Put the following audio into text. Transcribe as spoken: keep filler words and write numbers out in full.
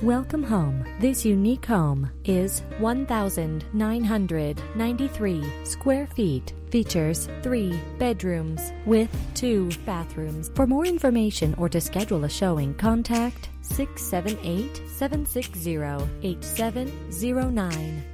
Welcome home. This unique home is one thousand nine hundred ninety-three square feet. Features three bedrooms with two bathrooms. For more information or to schedule a showing, contact six seven eight, seven six zero, eight seven zero nine.